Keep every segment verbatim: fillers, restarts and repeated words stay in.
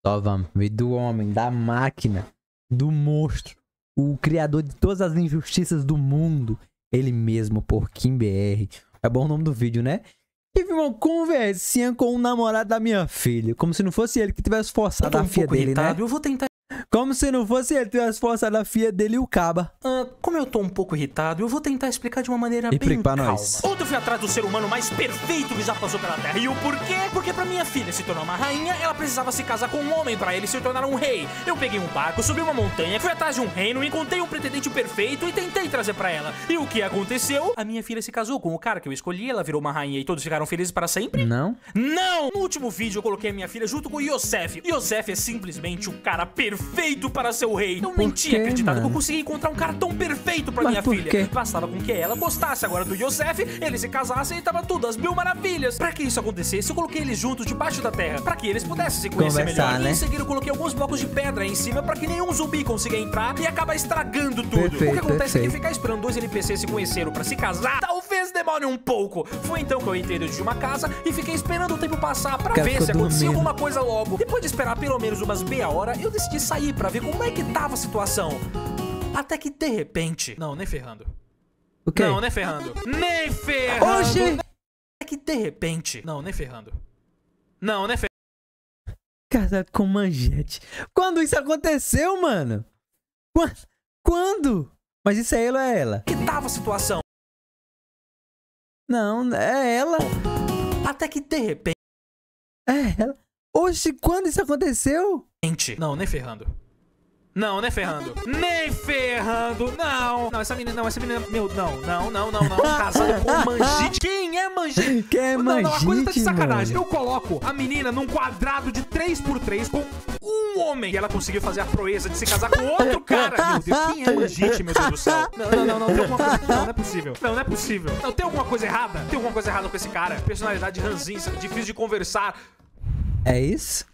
Só vamos. Vídeo do homem, da máquina, do monstro, o criador de todas as injustiças do mundo. Ele mesmo, Porquinho B R. É bom o nome do vídeo, né? Tive uma conversinha com o namorado da minha filha. Como se não fosse ele que tivesse forçado a filha dele, né? Eu vou tentar... Como se não fosse ele que tivesse forçado a filha dele e o caba. Ah, como eu tô um pouco irritado, eu vou tentar explicar de uma maneira Explica bem pra calma. nós. Ontem eu fui atrás do ser humano mais perfeito que já passou pela Terra. E o porquê? Porque pra minha filha se tornar uma rainha, ela precisava se casar com um homem pra ele se tornar um rei. Eu peguei um barco, subi uma montanha, fui atrás de um reino, encontrei um pretendente perfeito e tentei trazer pra ela. E o que aconteceu? A minha filha se casou com o cara que eu escolhi, ela virou uma rainha e todos ficaram felizes para sempre? Não? Não! No último vídeo eu coloquei a minha filha junto com o Yosef. Yosef é simplesmente o cara perfeito para ser o rei. Eu nem tinha acreditado que eu consegui encontrar um cara tão perfeito pra Mas minha por filha. quê? Bastava com que ela gostasse agora do Yosef, eles se casassem e tava tudo às mil maravilhas. Pra que isso acontecesse, eu coloquei eles juntos debaixo da terra, pra que eles pudessem se conhecer Conversar, melhor. né? E em seguida eu coloquei alguns blocos de pedra em cima pra que nenhum zumbi consiga entrar e acabar estragando tudo. Perfeito, o que acontece perfeito. é que ficar esperando dois N P Cs se conheceram pra se casar, talvez demore um pouco. Foi então que eu entrei dentro de uma casa e fiquei esperando o tempo passar pra Cara, ver ficou se acontecia dormindo. alguma coisa logo. Depois de esperar pelo menos umas meia hora, eu decidi sair pra ver como é que tava a situação. Até que de repente... Não, nem ferrando. O quê? Não, nem ferrando. Nem ferrando. Oxi! Até que de repente... Não, nem ferrando. Não, nem ferrando. Casado com manjete. Quando isso aconteceu, mano? Qua- Quando? Mas isso é ele ou é ela? Que tava a situação? Não, é ela. Até que de repente... É ela. Oxe, quando isso aconteceu? Não, nem ferrando. Não, nem ferrando. Nem ferrando. Não. Não, essa menina, não, essa menina... Meu, não, não, não, não, não. Casada com Manjite. Quem é Manjite? Quem é Não, não, a coisa tá de Manjite, sacanagem. mano? Eu coloco a menina num quadrado de três por três com um homem. E ela conseguiu fazer a proeza de se casar com outro cara. Meu Deus, quem é Manjite, meu Deus do céu? Não, não, não, não, tem alguma coisa... Não, não é possível. Não, não é possível. Não, tem alguma coisa errada? Tem alguma coisa errada com esse cara? Personalidade ranzinza, difícil de conversar. É isso?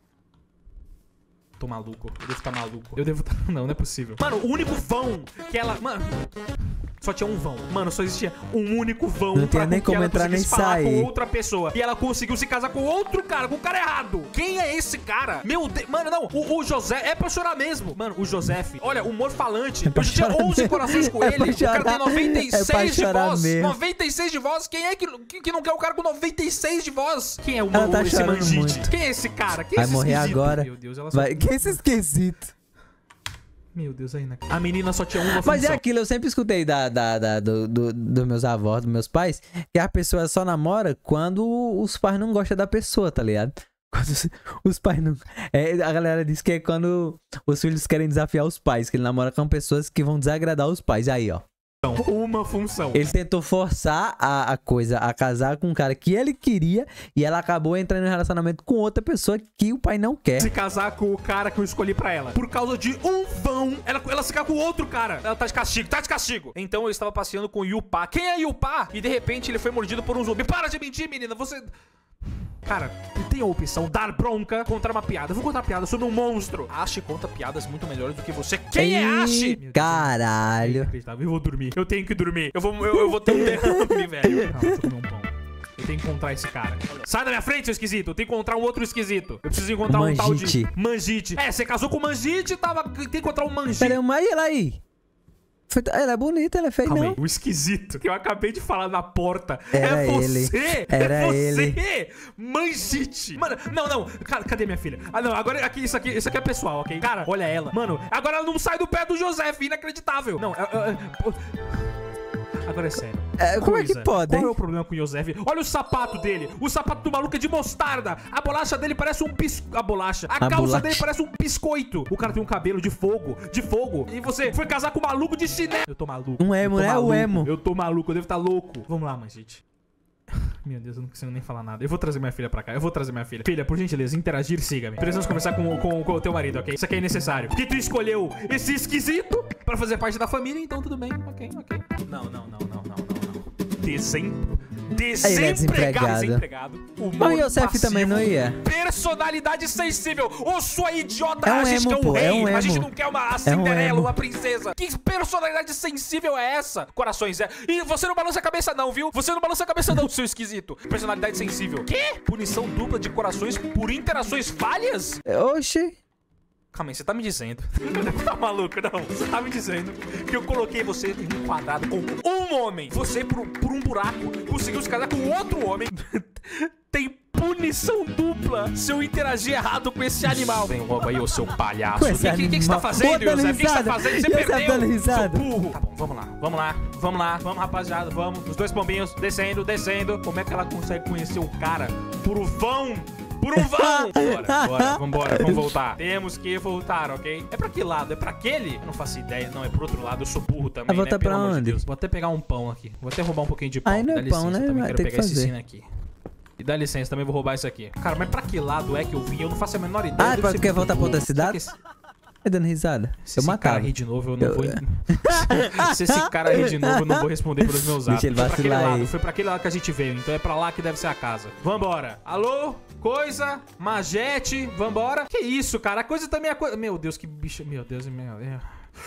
Tô maluco, eu devo estar maluco. Eu devo estar... Não, não é possível. Mano, o único vão que ela... Mano... Só tinha um vão. Mano, só existia um único vão. Não tinha pra nem que como ela entrar nem conseguisse falar sair. com outra pessoa. E ela conseguiu se casar com outro cara, com o cara errado. Quem é esse cara? Meu Deus. Mano, não. O, o José é pra chorar mesmo. Mano, o Josef. Olha, humor falante. pra Eu já tinha chorar onze mesmo. corações com É ele. pra O cara tem chorar. noventa e seis É pra de chorar voz. mesmo. noventa e seis de voz. Quem é que, que, que não quer o cara com noventa e seis de voz? Quem é o Ela tá esse chorando Manjite? muito. Quem é esse cara? Quem é Vai esse morrer esquisito? agora. Meu Deus, ela só... Vai... Que é esse esquisito? Meu Deus, ainda. A menina só tinha uma Mas função. é aquilo, eu sempre escutei da, da, da, do, do, dos meus avós, dos meus pais, que a pessoa só namora quando os pais não gostam da pessoa, tá ligado? Quando os, os pais não... É, a galera diz que é quando os filhos querem desafiar os pais, que ele namora com pessoas que vão desagradar os pais. Aí, ó. Uma função. Ele tentou forçar a, a coisa, a casar com um cara que ele queria, e ela acabou entrando em um relacionamento com outra pessoa que o pai não quer. Se casar com o cara que eu escolhi pra ela. Por causa de um vão, ela, ela se ficar com outro cara. Ela tá de castigo, tá de castigo. Então eu estava passeando com o Yupá. Quem é Yupá? E de repente ele foi mordido por um zumbi. Para de mentir, menina, você... Cara, tem a opção dar bronca, contar uma piada. Eu vou contar piada sobre um monstro. Ashe conta piadas muito melhores do que você. Quem é Ashe? Ih, caralho. Eu vou dormir. Eu tenho que dormir. Eu vou, eu, eu vou ter um derrame, velho. Calma, deixa eu comer um pão. Eu tenho que encontrar esse cara. Sai da minha frente, seu esquisito. Eu tenho que encontrar um outro esquisito. Eu preciso encontrar um tal de Manjite. É, você casou com o Manjite, tava... tem que encontrar um Manjite. Pera aí, mas ela aí? Foi- Ela é bonita, ela é feia, Calma não? aí, o esquisito que eu acabei de falar na porta. Era é você! ele. Era é você! ele. Manjite! Mano, não, não. Cara, cadê minha filha? Ah, não, agora aqui, isso aqui, isso aqui é pessoal, ok? Cara, olha ela. Mano, agora ela não sai do pé do Josef, inacreditável. Não, é... é, é agora é sério. É, como é que Coisa. pode, Qual hein? é o problema com o Josef? Olha o sapato dele. O sapato do maluco é de mostarda. A bolacha dele parece um bis... A bolacha. A, A calça bolacha. dele parece um biscoito. O cara tem um cabelo de fogo. De fogo. E você foi casar com um maluco de chinelo. Eu tô maluco. Um emo, Eu tô né? O maluco. emo. Eu tô maluco. Eu devo estar louco. Vamos lá, Manjite. Meu Deus, eu não consigo nem falar nada. Eu vou trazer minha filha pra cá. Eu vou trazer minha filha. Filha, por gentileza, interagir, siga-me. Precisamos conversar com, com, com o teu marido, ok? Isso aqui é necessário. Porque tu escolheu esse esquisito pra fazer parte da família, então tudo bem. Ok, ok. Não, não, não, não, não, não, não. Dezembro. Desempregado. é desempregado. Desempregado. Mas o Yosef também não ia. Personalidade sensível. Ô, sua idiota. É um a gente emo, quer um pô, rei. é um a gente emo. não quer uma É um Cinderela, emo. uma princesa. Que personalidade sensível é essa? Corações, é. E você não balança a cabeça não, viu? Você não balança a cabeça não, seu esquisito. Personalidade sensível. Quê? Punição dupla de corações por interações falhas? Oxi. Calma aí, você tá me dizendo. Tá maluco, não? Você tá me dizendo que eu coloquei você em um quadrado com um homem. Você, por, por um buraco, conseguiu se casar com outro homem. Tem punição dupla se eu interagir errado com esse animal. Vem logo aí, ô seu palhaço. Com O esse que, que, que, que você tá animal. fazendo, Pô, dando Yosef? O que, que você tá risada. fazendo? Você Yosef perdeu. dando risada. Seu burro. Tá bom, vamos lá, vamos lá, vamos lá, vamos, rapaziada, vamos. Os dois pombinhos, descendo, descendo. Como é que ela consegue conhecer o cara por um vão? Por um vão! Bora, bora, vambora, vamos voltar. Temos que voltar, ok? É pra que lado? É pra aquele? Eu não faço ideia. Não, é pro outro lado. Eu sou burro também, Vai né? voltar Pelo pra amor de onde? Deus. Vou até pegar um pão aqui. Vou até roubar um pouquinho de pão. Aí não é Dá pão, licença, né? também Vai quero ter que pegar esse fazer. sino aqui. E dá licença, também vou roubar isso aqui. Cara, mas pra que lado é que eu vim? Eu não faço a menor ideia. Ah, Deve tu ser quer muito voltar pra outra burro. cidade? Só que esse- Tá dando risada. Se Eu esse cara matava. rir de novo, eu não Eu- vou... Se esse cara rir de novo, eu não vou responder pelos meus atos. Deixa ele Foi pra aquele vacilar lado, aí. foi pra aquele lado que a gente veio. Então é pra lá que deve ser a casa. Vambora. Alô? Coisa? Majete? Vambora? Que isso, cara? A coisa também é coisa... Meu Deus, que bicho... Meu Deus, meu Deus.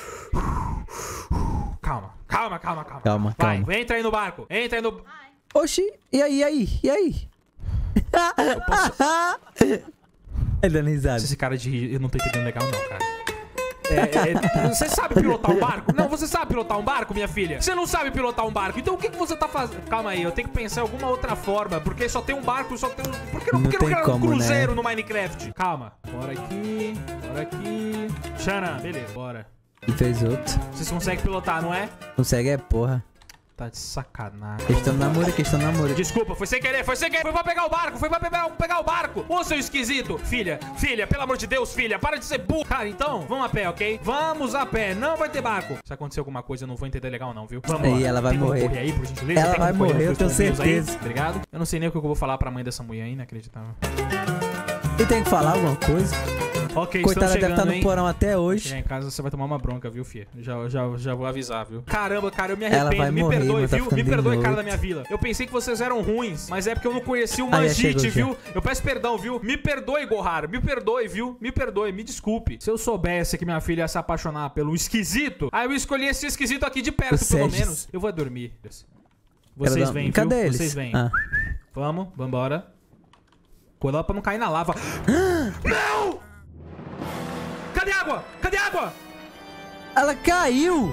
Calma, calma, calma, calma. Calma, Vai, calma. entra aí no barco. Entra aí no... Oxi. E aí, e aí? E aí? Eu posso... Ele dando risada. Esse cara de rir, eu não tô entendendo legal não, cara. É, é, você sabe pilotar um barco? Não, você sabe pilotar um barco, minha filha? Você não sabe pilotar um barco. Então o que, que você tá fazendo? Calma aí, eu tenho que pensar em alguma outra forma. Porque só tem um barco, só tem um... Por que não, Não por que não tem quero um como, cruzeiro né? no Minecraft? Calma. Bora aqui, bora aqui. Xana, beleza, bora. E fez outro. Vocês conseguem pilotar, não é? Consegue é porra. Tá de sacanagem. Questão do namoro, questão do namoro. Desculpa, foi sem querer, foi sem querer. Foi pra pegar o barco, foi pra pegar, pegar o barco. Ô, seu esquisito. Filha, filha, pelo amor de Deus, filha, para de ser burro. Cara, então, vamos a pé, ok? Vamos a pé, não vai ter barco. Se acontecer alguma coisa, eu não vou entender legal não, viu? Vamos Aí lá. ela vai Tem como morrer. correr aí, por gentileza? Ela Tem vai como correr morrer, os eu tenho dois pombinhos aí? certeza. Obrigado. Eu não sei nem o que eu vou falar pra mãe dessa mulher aí, inacreditável. E tem que falar alguma coisa? Ok, Coitada, estamos deve chegando, estar no hein? porão até Chegar hoje. em casa, você vai tomar uma bronca, viu, filha? Já, já, já vou avisar, viu? Caramba, cara, eu me Ela arrependo. vai Me morrer, perdoe, mas tá viu? ficando Me de perdoe, cara noite. da minha vila. Eu pensei que vocês eram ruins, mas é porque eu não conheci o Ah, já Manjite, chegou, viu? Eu peço perdão, viu? Me perdoe, Gohar. Me perdoe, viu? Me perdoe, me desculpe. Se eu soubesse que minha filha ia se apaixonar pelo esquisito, aí eu escolhi esse esquisito aqui de perto, O pelo Sérgio. menos. Eu vou dormir. Ela Vocês dá- vêm, Cadê viu? eles? Vocês vêm. Ah. Vamos, vambora. Cuidado pra não cair na lava. Não! Cadê a água? Cadê a água? Ela caiu!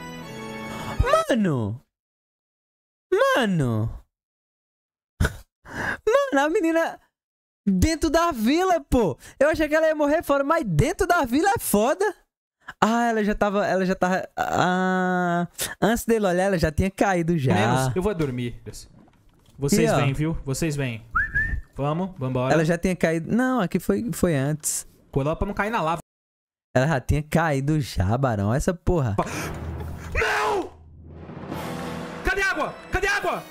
Mano! Mano! Mano, a menina dentro da vila, pô! Eu achei que ela ia morrer fora, mas dentro da vila é foda! Ah, ela já tava. Ela já tava. Ah, antes dele olhar, ela já tinha caído já. Menos, eu vou dormir. Vocês E, ó. vêm, viu? Vocês vêm. Vamos, vambora. Ela já tinha caído. Não, aqui foi, foi antes. Cuidado pra não cair na lava. Ela já tinha caído já, Barão. Essa porra. Não! Cadê a água? Cadê a água?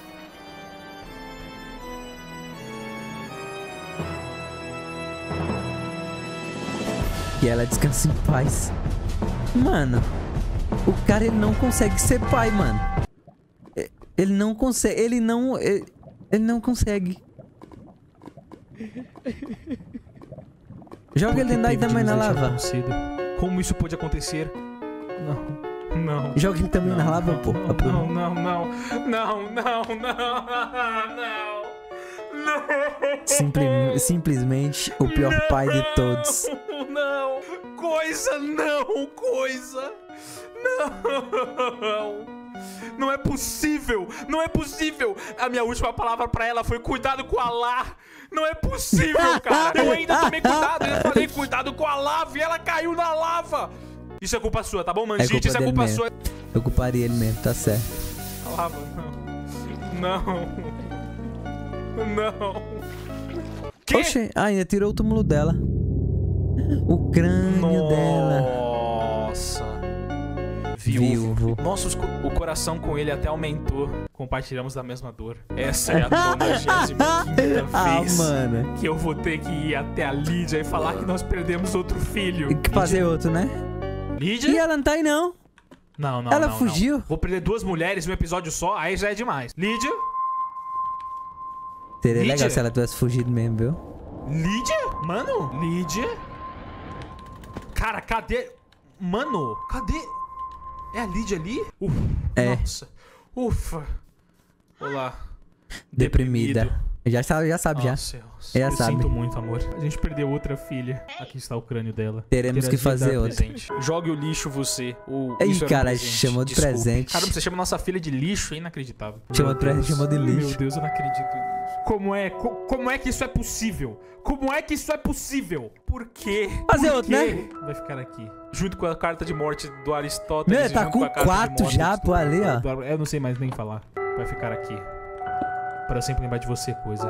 E ela descansa em paz. Mano, o cara ele não consegue ser pai, mano. E- Ele não consegue. Ele não. Ele, ele não consegue. Joga ele dentro daí também na lava. Como isso pode acontecer? Não, não. Joga ele também na Não, lava, não, pô. Não, não, não, não, não, não, não, não. Simple- simplesmente o pior pai de todos. Não, coisa, não, coisa. Não. Não é possível, não é possível. A minha última palavra pra ela foi cuidado com Allah. Não é possível, cara. Eu ainda tomei cuidado, eu falei cuidado com a lava e ela caiu na lava. Isso é culpa sua, tá bom, Manjite? culpa Isso é dele culpa mesmo. sua. Eu culparia ele mesmo, tá certo. A lava, não. Não. Não. Que? Oxe, ah, ainda tirou o túmulo dela. O crânio dela. Nossa. Viúvo. Viúvo. Nossa, os co- o coração com ele até aumentou. Compartilhamos da mesma dor. Essa é a nonagésima quinta Ah, vez mano. que eu vou ter que ir até a Lídia e falar que nós perdemos outro filho. Tem que fazer outro, né? Lídia? E ela não tá aí, não. Não, não, Ela não, fugiu. não. Vou perder duas mulheres em um episódio só, aí já é demais. Lídia? Seria Lídia? legal se ela tivesse fugido mesmo, viu? Lídia? Mano, Lídia? Cara, cadê? Mano, cadê? É a Lídia ali? Uf, É. Nossa. Ufa. Olá. Deprimida. Deprimido. Já sabe, já sabe, já. Nossa, Deus. Já Eu sabe. sinto muito, amor. A gente perdeu outra filha. Aqui está o crânio dela. Teremos que Interagir e fazer dar outra. presente. Jogue o lixo você. O, Ih, isso era um cara, presente. chamou de Desculpe. presente. Caramba, você chama nossa filha de lixo? É inacreditável. Chamou Meu de presente, Deus. chamou de lixo. Meu Deus, eu não acredito nisso. Como é? Co- como é que isso é possível? Como é que isso é possível? Por quê? Fazer Por outro, quê? né? Vai ficar aqui. Junto com a carta de morte do Aristóteles. Meu, e tá junto com a carta de quatro morte já, do- pô, ali, ó. do- Eu não sei mais nem falar. Vai ficar aqui. Para eu sempre lembrar de você, coisa.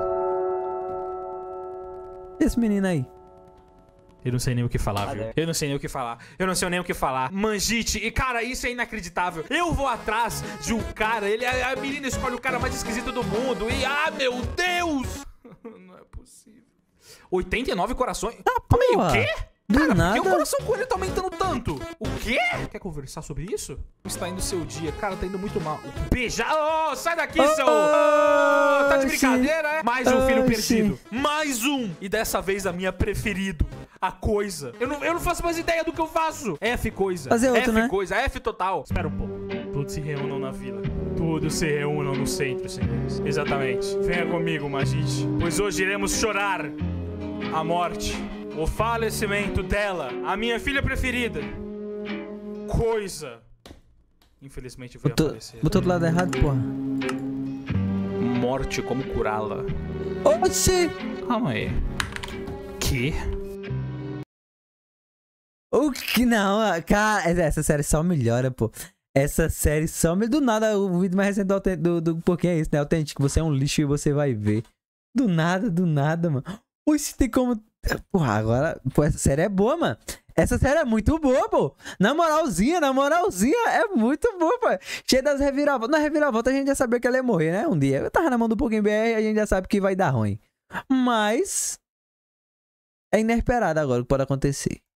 Esse menino aí. Eu não sei nem o que falar, viu? Eu não sei nem o que falar. Eu não sei nem o que falar. Mangite. E, cara, isso é inacreditável. Eu vou atrás de um cara. Ele, a menina escolhe o cara mais esquisito do mundo. E, ah, meu Deus! Não é possível. oitenta e nove corações? Tá, Calma aí, porra. o quê? Do Cara, por que o nada. coração com ele tá aumentando tanto? O quê? Quer conversar sobre isso? Como está indo o seu dia? Cara, tá indo muito mal. Beijar? Oh, sai daqui, Oh, seu... Oh, tá de oxi. brincadeira, é? Mais um filho Oxi. perdido. Mais um. E dessa vez a minha preferido. A coisa. Eu não, eu não faço mais ideia do que eu faço. F coisa. Fazer outro, F né? coisa. F total. Espera um pouco. Todos se reúnam na vila. Todos se reúnam no centro, senhores. Exatamente. Venha comigo, Majid. Pois hoje iremos chorar a morte. O falecimento dela, a minha filha preferida. Coisa. Infelizmente veio a Botou, falecer. botou do lado errado, porra. Morte, como curá-la? Oxi! Calma aí. Que? O que não, cara, essa série só melhora, pô. Essa série só melhora. Do nada, o vídeo mais recente do, Authen- do, do Pouquinho é isso, né? Autêntico, você é um lixo e você vai ver. Do nada, do nada, mano. Oxe, tem como... Porra, agora... Pô, essa série é boa, mano. Essa série é muito boa, pô. Na moralzinha, na moralzinha, é muito boa, pô. Cheia das reviravoltas. Na reviravolta a gente já sabia que ela ia morrer, né? Um dia. Eu tava na mão do Pouquinho B R e a gente já sabe que vai dar ruim. Mas... É inesperado agora o que pode acontecer.